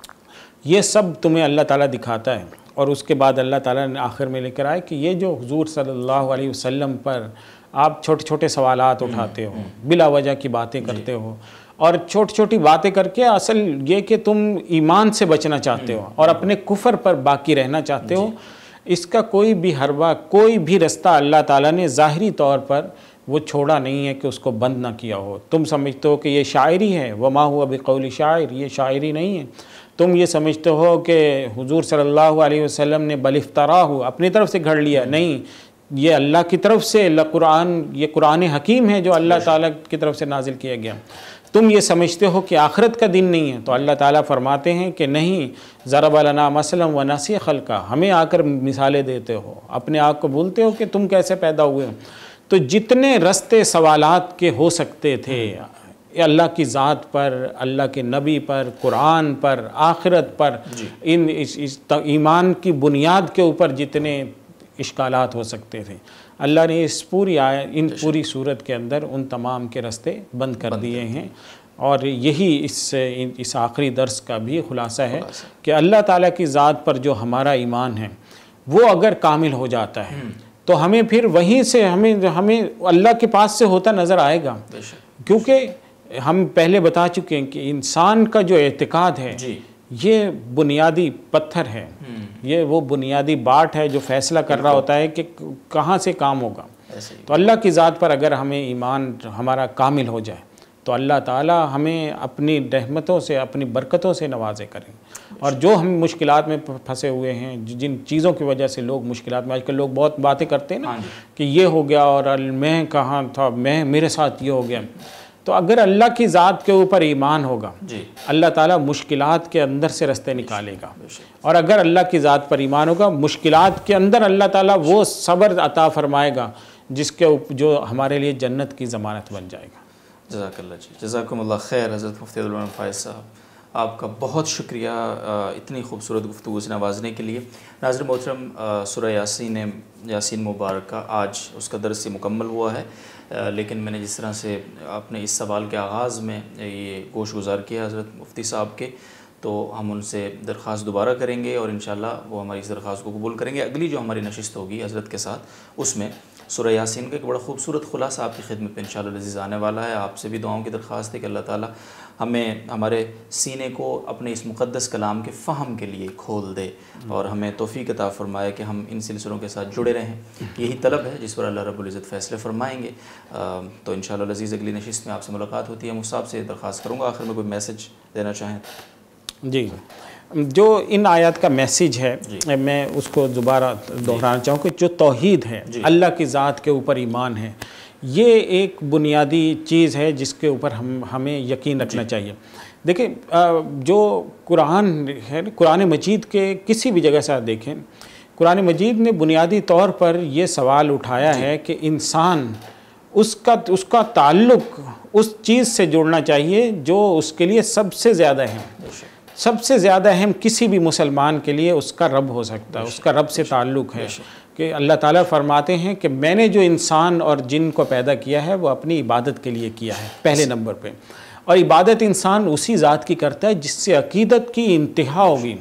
Speaker 2: یہ سب تمہیں اللہ تعالیٰ دکھاتا ہے۔ اور اس کے بعد اللہ تعالیٰ نے آخر میں لے کر آئے کہ یہ جو حضور صلی اللہ علیہ وسلم پر آپ چھوٹے چھوٹے سوالات اٹھاتے ہو، بلا وجہ کی باتیں کرتے ہو، اور چھوٹی چھوٹی باتیں کر کے اصل یہ کہ تم ایمان سے بچنا چاہتے ہو اور اپنے کفر پر باقی رہنا چاہتے ہو، اس کا کوئی بھی حربہ، کوئی بھی رستہ اللہ تعالیٰ نے ظاہری طور پر وہ چھوڑا نہیں ہے کہ اس کو بند نہ کیا ہو۔ تم سمجھتے ہو کہ یہ شاعری ہے، وما ہوا بقول شاعر، یہ شاعری نہیں ہے۔ تم یہ سمجھتے ہو کہ حضور صلی اللہ علیہ وسلم نے بل افتراہ اپنی طرف سے گھڑ لیا، نہیں، یہ اللہ کی طرف سے قرآن، یہ قرآن حکیم ہے جو اللہ تعالیٰ کی طرف سے نازل کیا گیا۔ تم یہ سمجھتے ہو کہ آخرت کا دن نہیں ہے، تو اللہ تعالیٰ فرماتے ہیں کہ نہیں، ضرب لنا مثلا ونسی خلقہ، ہمیں آ کر مثالیں دیتے ہو، اپنے آپ کو بھولتے ہو کہ تم کیسے پیدا ہوئے ہو۔ تو جتنے رستے سوالات کے ہو سکتے تھے اللہ کی ذات پر، اللہ کے نبی پر، قرآن پر، آخرت پر، ان اس, اس ایمان کی بنیاد کے اوپر جتنے اشکالات ہو سکتے تھے، اللہ نے اس پوری آئے ان پوری صورت کے اندر ان تمام کے رستے بند کر دیے ہیں۔ اور یہی اس اس آخری درس کا بھی خلاصہ ہے کہ اللہ تعالیٰ کی ذات پر جو ہمارا ایمان ہے وہ اگر کامل ہو جاتا ہے تو ہمیں پھر وہیں سے ہمیں ہمیں اللہ کے پاس سے ہوتا نظر آئے گا، کیونکہ ہم پہلے بتا چکے ہیں کہ انسان کا جو اعتقاد ہے یہ بنیادی پتھر ہے، یہ وہ بنیادی باٹ ہے جو فیصلہ کر رہا ہوتا ہے کہ کہاں سے کام ہوگا۔ تو اللہ کی ذات پر اگر ہمیں ایمان ہمارا کامل ہو جائے تو اللہ تعالیٰ ہمیں اپنی رحمتوں سے، اپنی برکتوں سے نوازے کریں۔ اور جو ہم مشکلات میں پھنسے ہوئے ہیں، جن چیزوں کی وجہ سے لوگ مشکلات میں، آج کل لوگ بہت باتیں کرتے ہیں نا کہ یہ ہو گیا اور میں کہاں تھا، میں میرے ساتھ یہ ہو گیا۔ تو اگر اللہ کی ذات کے اوپر ایمان ہوگا اللہ تعالیٰ مشکلات کے اندر سے رستے نکالے گا، اور اگر اللہ کی ذات پر ایمان ہوگا مشکلات کے اندر اللہ تعالیٰ وہ صبر عطا فرمائے گا جس کے جو ہمارے لیے جنت کی ضمانت بن جائے گا۔
Speaker 1: جزاک اللہ جی، جزاکم اللہ خیر حضرت مفتی عبدالرحمن فائز صاحب، آپ کا بہت شکریہ اتنی خوبصورت گفتگو سے نوازنے کے لیے۔ ناظرین محترم، سورہ یاسین یاسین مبارکہ آج اس کا درس مکمل ہوا ہے، لیکن میں نے جس طرح سے اپنے اس سوال کے آغاز میں یہ گوش گزار کیا حضرت مفتی صاحب کے، تو ہم ان سے درخواست دوبارہ کریں گے اور انشاءاللہ وہ ہماری اس درخواست کو قبول کریں گے۔ اگلی جو ہماری نشست ہوگی حضرت کے ساتھ اس میں سورہ یاسین کا ایک بڑا خوبصورت خلاصہ آپ کی خدمت میں انشاءاللہ العزیز آنے والا ہے۔ آپ سے بھی دعاؤں کی درخواست ہے کہ اللہ تعالیٰ ہمیں ہمارے سینے کو اپنے اس مقدس کلام کے فہم کے لیے کھول دے اور ہمیں توفیق عطا فرمائے کہ ہم ان سلسلوں کے ساتھ جڑے رہیں۔ یہی طلب ہے جس پر اللہ رب العزت فیصلے فرمائیں گے۔ تو انشاءاللہ العزیز اگلی نشست میں آپ سے ملاقات ہوتی ہے۔ میں صاحب سے درخواست کروں گا آخر میں کوئی میسج دینا چاہیں؟
Speaker 2: جی، جو ان آیات کا میسیج ہے میں اس کو دوبارہ دہرانا چاہوں کہ جو توحید ہے، اللہ کی ذات کے اوپر ایمان ہے، یہ ایک بنیادی چیز ہے جس کے اوپر ہم ہمیں یقین رکھنا چاہیے۔ دیکھیں جو قرآن ہے، قرآن مجید کے کسی بھی جگہ سے آپ دیکھیں، قرآن مجید نے بنیادی طور پر یہ سوال اٹھایا ہے کہ انسان اس کا اس کا تعلق اس چیز سے جوڑنا چاہیے جو اس کے لیے سب سے زیادہ ہے، سب سے زیادہ اہم کسی بھی مسلمان کے لیے اس کا رب ہو سکتا ہے، اس کا رب سے تعلق ہے کہ اللہ تعالیٰ فرماتے ہیں کہ میں نے جو انسان اور جن کو پیدا کیا ہے وہ اپنی عبادت کے لیے کیا ہے پہلے نمبر پہ، اور عبادت انسان اسی ذات کی کرتا ہے جس سے عقیدت کی انتہا ہوگی۔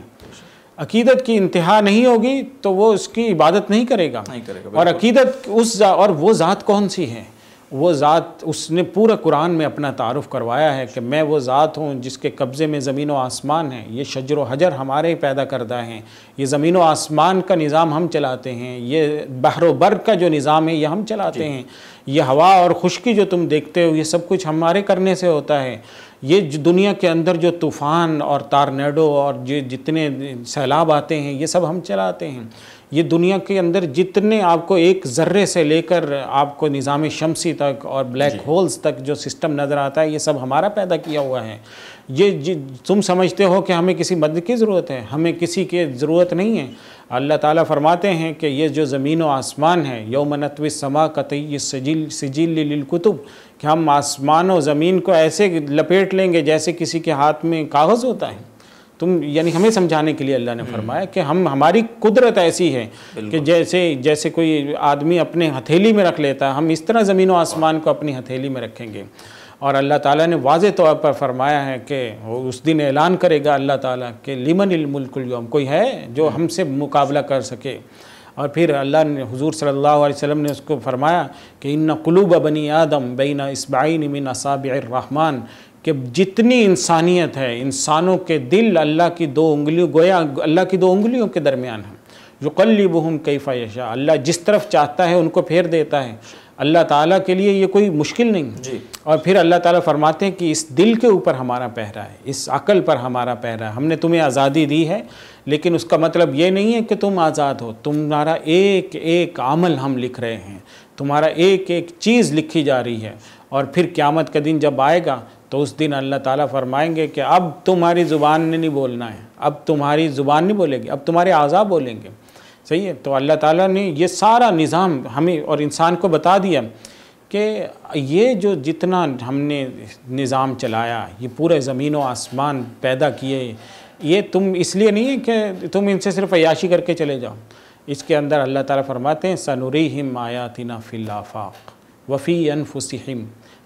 Speaker 2: عقیدت کی انتہا نہیں ہوگی تو وہ اس کی عبادت نہیں کرے گا، اور عقیدت اس اور وہ ذات کون سی ہے؟ وہ ذات اس نے پورا قرآن میں اپنا تعارف کروایا ہے کہ میں وہ ذات ہوں جس کے قبضے میں زمین و آسمان ہے، یہ شجر و حجر ہمارے پیدا کردہ ہیں، یہ زمین و آسمان کا نظام ہم چلاتے ہیں، یہ بحر و بر کا جو نظام ہے یہ ہم چلاتے ہیں، یہ ہوا اور خشکی جو تم دیکھتے ہو یہ سب کچھ ہمارے کرنے سے ہوتا ہے، یہ دنیا کے اندر جو طوفان اور تارنیڈو اور جو جتنے سیلاب آتے ہیں یہ سب ہم چلاتے ہیں، یہ دنیا کے اندر جتنے آپ کو ایک ذرے سے لے کر آپ کو نظام شمسی تک اور بلیک ہولز تک جو سسٹم نظر آتا ہے یہ سب ہمارا پیدا کیا ہوا ہے۔ یہ تم سمجھتے ہو کہ ہمیں کسی مدد کی ضرورت ہے، ہمیں کسی کی ضرورت نہیں ہے۔ اللہ تعالیٰ فرماتے ہیں کہ یہ جو زمین و آسمان ہے، یوم نطوی السماء کطی السجل سجل للکتب، کہ ہم آسمان و زمین کو ایسے لپیٹ لیں گے جیسے کسی کے ہاتھ میں کاغذ ہوتا ہے۔ تم یعنی ہمیں سمجھانے کے لیے اللہ نے فرمایا کہ ہم ہماری قدرت ایسی ہے کہ جیسے جیسے کوئی آدمی اپنے ہتھیلی میں رکھ لیتا ہے، ہم اس طرح زمین و آسمان کو اپنی ہتھیلی میں رکھیں گے۔ اور اللہ تعالیٰ نے واضح طور پر فرمایا ہے کہ اس دن اعلان کرے گا اللہ تعالیٰ کہ لمن الملک اليوم، کوئی ہے جو ہم سے مقابلہ کر سکے؟ اور پھر اللہ نے حضور صلی اللہ علیہ وسلم نے اس کو فرمایا کہ ان قلوب بنی آدم بین اصبعین من اصابع الرحمن، کہ جتنی انسانیت ہے، انسانوں کے دل اللہ کی دو انگلیوں گویا اللہ کی دو انگلیوں کے درمیان ہیں، یقلبہم کیف یشاء، اللہ جس طرف چاہتا ہے ان کو پھیر دیتا ہے۔ اللہ تعالیٰ کے لیے یہ کوئی مشکل نہیں
Speaker 1: جی۔
Speaker 2: اور پھر اللہ تعالیٰ فرماتے ہیں کہ اس دل کے اوپر ہمارا پہرا ہے، اس عقل پر ہمارا پہرا ہے، ہم نے تمہیں آزادی دی ہے، لیکن اس کا مطلب یہ نہیں ہے کہ تم آزاد ہو، تمہارا ایک ایک عمل ہم لکھ رہے ہیں، تمہارا ایک ایک چیز لکھی جا رہی ہے۔ اور پھر قیامت کا دن جب آئے گا تو اس دن اللہ تعالیٰ فرمائیں گے کہ اب تمہاری زبان نے نہیں بولنا ہے، اب تمہاری زبان نہیں بولے گی، اب تمہارے اعضاء بولیں گے۔ صحیح ہے، تو اللہ تعالیٰ نے یہ سارا نظام ہمیں اور انسان کو بتا دیا کہ یہ جو جتنا ہم نے نظام چلایا، یہ پورے زمین و آسمان پیدا کیے، یہ تم اس لیے نہیں ہے کہ تم ان سے صرف عیاشی کر کے چلے جاؤ۔ اس کے اندر اللہ تعالیٰ فرماتے ہیں سنریہم آیاتنا فی الآفاق وفی انفسہم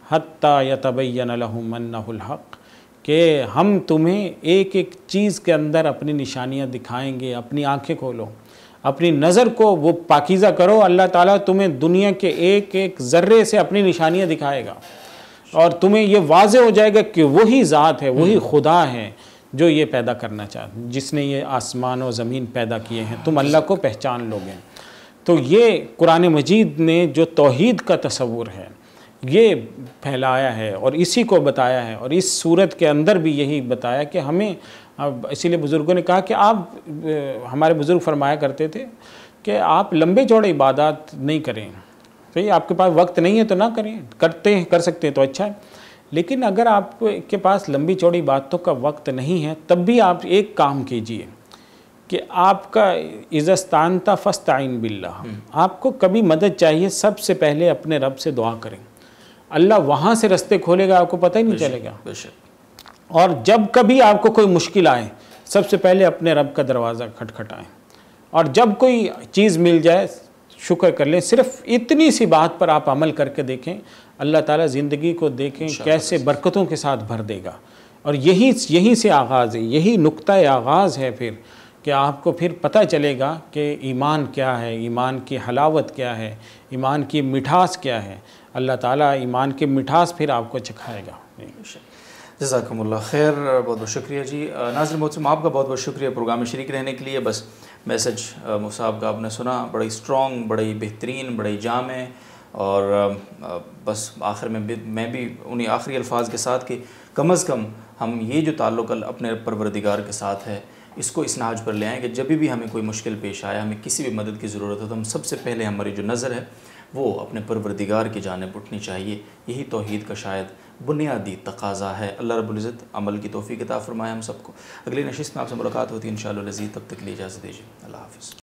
Speaker 2: حتی یتبین لہم انہ الحق، کہ ہم تمہیں ایک ایک چیز کے اندر اپنی نشانیاں دکھائیں گے۔ اپنی آنکھیں کھولو، اپنی نظر کو وہ پاکیزہ کرو، اللہ تعالیٰ تمہیں دنیا کے ایک ایک ذرے سے اپنی نشانیاں دکھائے گا، اور تمہیں یہ واضح ہو جائے گا کہ وہی ذات ہے، وہی خدا ہے جو یہ پیدا کرنا چاہتا، جس نے یہ آسمان و زمین پیدا کیے ہیں، تم اللہ کو پہچان لوگے۔ تو یہ قرآن مجید نے جو توحید کا تصور ہے یہ پھیلایا ہے اور اسی کو بتایا ہے، اور اس صورت کے اندر بھی یہی بتایا کہ ہمیں، اسی لیے بزرگوں نے کہا کہ آپ، ہمارے بزرگ فرمایا کرتے تھے کہ آپ لمبے چوڑے عبادات نہیں کریں، صحیح، آپ کے پاس وقت نہیں ہے تو نہ کریں، کرتے ہیں کر سکتے ہیں تو اچھا ہے، لیکن اگر آپ کے پاس لمبی چوڑی باتوں کا وقت نہیں ہے تب بھی آپ ایک کام کیجئے کہ آپ کا اذا استعنت فاستعن باللہ، آپ کو کبھی مدد چاہیے سب سے پہلے اپنے رب سے دعا کریں، اللہ وہاں سے رستے کھولے گا، آپ کو پتہ ہی نہیں چلے گا۔ اور جب کبھی آپ کو کوئی مشکل آئے سب سے پہلے اپنے رب کا دروازہ کھٹکھٹائیں، اور جب کوئی چیز مل جائے شکر کر لیں۔ صرف اتنی سی بات پر آپ عمل کر کے دیکھیں، اللہ تعالیٰ زندگی کو دیکھیں کیسے برکتوں کے ساتھ بھر دے گا، اور یہی یہیں سے آغاز ہے، یہی نقطہ آغاز ہے پھر کہ آپ کو پھر پتہ چلے گا کہ ایمان کیا ہے، ایمان کی حلاوت کیا ہے، ایمان کی مٹھاس کیا ہے۔ اللہ تعالیٰ ایمان کی مٹھاس پھر آپ کو چکھائے گا۔
Speaker 1: جزاکم اللہ خیر، بہت بہت شکریہ جی۔ ناظرین محترم، آپ کا بہت بہت شکریہ پروگرام میں شریک رہنے کے لیے۔ بس میسج مصعب کا آپ نے سنا، بڑی اسٹرانگ، بڑی بہترین، بڑی جامع، اور بس آخر میں میں بھی انہی آخری الفاظ کے ساتھ کہ کم از کم ہم یہ جو تعلق اپنے پروردگار کے ساتھ ہے اس کو اس نہج پر لے آئیں کہ جب بھی ہمیں کوئی مشکل پیش آیا، ہمیں کسی بھی مدد کی ضرورت ہو تو ہم سب سے پہلے ہماری جو نظر ہے وہ اپنے پروردگار کی جانب اٹھنی چاہیے۔ یہی توحید کا شاید بنیادی تقاضا ہے۔ اللہ رب العزت عمل کی توفیق عطا فرمائے ہم سب کو۔ اگلی نشست میں آپ سے ملاقات ہوتی ہے انشاءاللہ العزیز، تب تک کے لیے اجازت دیجیے، اللہ حافظ۔